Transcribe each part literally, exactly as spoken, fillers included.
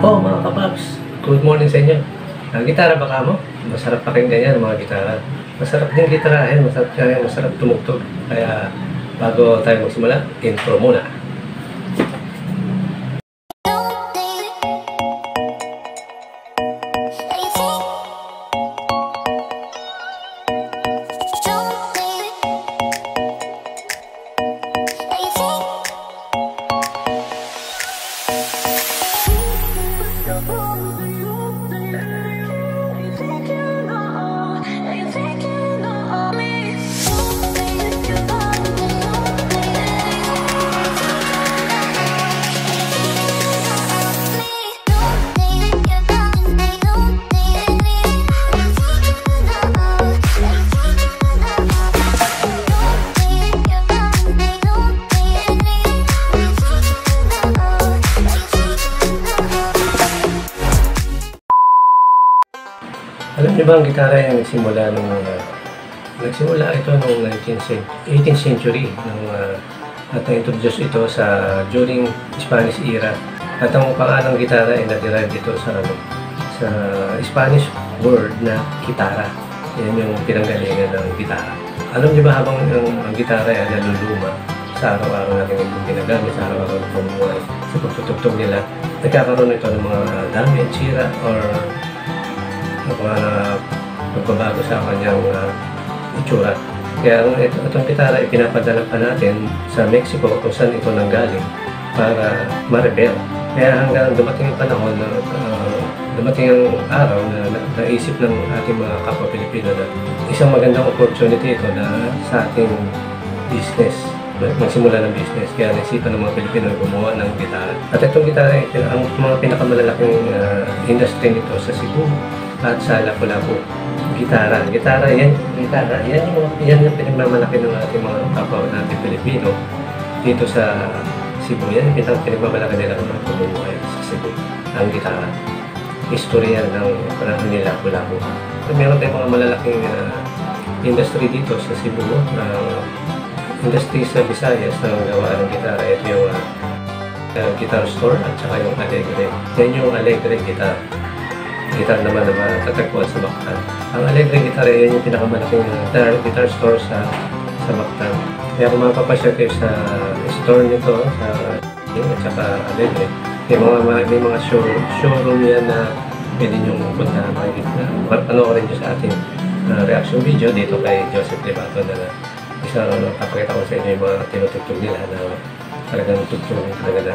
Oh, mga kapaps, good morning sa inyo. Ang gitara baka mo? Masarap pakinggan yan, mga gitara. Masarap din gitarahin, masarap kaya, masarap tumugtog. Kaya bago tayo magsimula, intro muna. Alam niyo ba ang gitara yung nagsimula nung uh, nagsimula ito noong eighteenth century nung uh, at na-introduce ito sa during Spanish era. At ang pangalang gitara ay na-derive ito sa ano, sa Spanish word na kitara. Yan yung pinanggalingan ng gitara. Alam niyo ba habang ang, ang gitara ay naluluma sa araw-araw natin itong ginagamit, sa araw-araw ng pamumuhay, sa pagtutugtog nila, nagkakaroon ito ng mga dami, tsira, or mga magbabago sa kanyang uh, itsura. Kaya ito, itong gitara ay pinapadala pa natin sa Mexico kung saan ito nanggaling para ma-rebel. Kaya hanggang dumating ang panahon na uh, dumating ang araw na, na naisip ng ating mga kapwa Pilipino na isang magandang opportunity ito na sa ating business, magsimula ng business. Kaya naisipan ng mga Pilipino na gumawa ng gitara. At itong gitara, ang mga pinakamalalaking uh, industry nito sa Cebu at sa Lapu-Lapu. Gitara. Gitara, yan. Gitara. Yan yung, yan yung pinagmamalaki ng ating mga kapwa natin Pilipino dito sa Cebu. Yan yung pinagmamalaki nila ng pamumuhay sa Cebu. Ang gitara. Istorya ng panahon ni Lapu-Lapu. So, meron tayong mga malalaking uh, industry dito sa Cebu. Uh, industry sa Visayas na gawa ng gitara. Ito yung uh, uh, guitar store at saka yung Alegre. Yan yung Alegre guitar. Gitar naman na matatagpuan sa Mactan. Ang Alegre Gitara, yan yung pinakamalaking uh, guitar store sa sa Mactan. Kaya kung mapapasyal kayo sa store nito, sa at saka Alegre, may mga, may mga show, showroom yan na pwede nyo punta na panoorin nyo sa ating uh, reaction video dito kay Joseph Libaton na isang uh, papakita ko sa inyo yung mga tinutugtog nila na talagang tugtog talaga na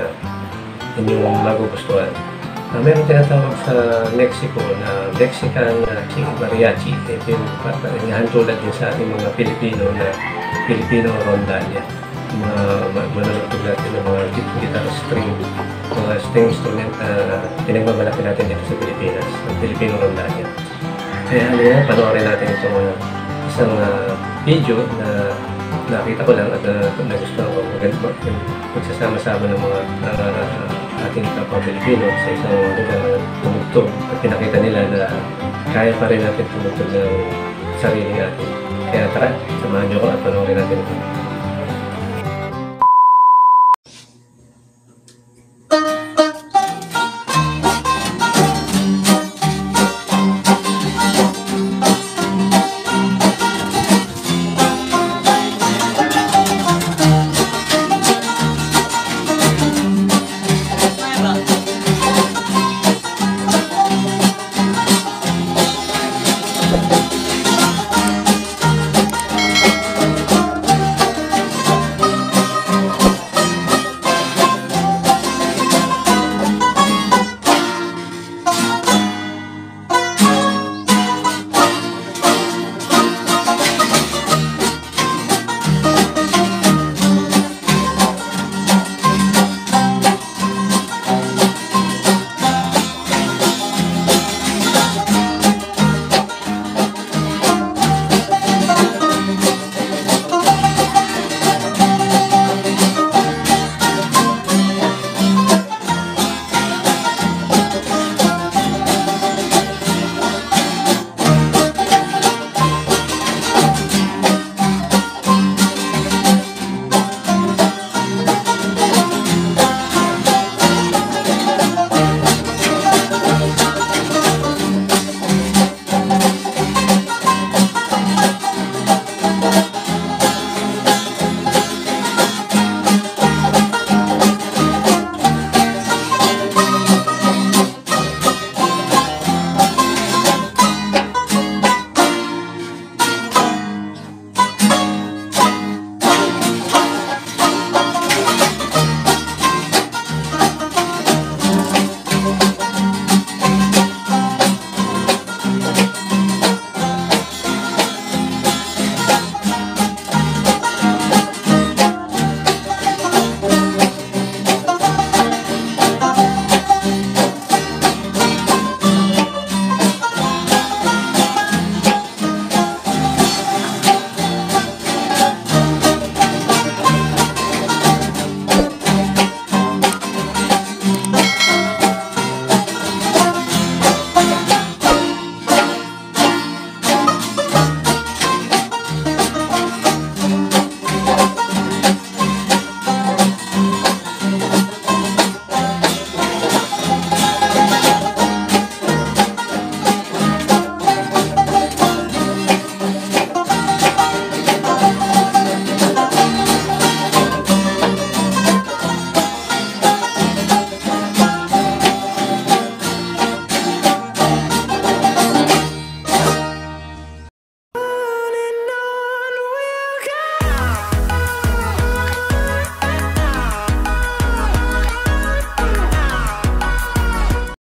inyong magugustuhan. Uh, meron tinatawag sa Mexico na Mexican uh, mariachi. Ito yung hantulad din sa ating mga Pilipino na Filipino rondalla. Mga manunugtog natin ng mga guitar string, mga string instrument na uh, pinagmamalaki natin dito sa Pilipinas, ang Filipino rondalla. Kaya ano yan, panoorin natin itong uh, isang uh, video na nakita ko lang at uh, nagustuhan ko. Pagsasama-sama ng mga uh, ating kapwa Pilipino sa isang uh, tumugtog at pinakita nila na kaya pa rin natin tumugtog ng sarili natin. Kaya tara, samahan niyo ko at panoorin natin ito.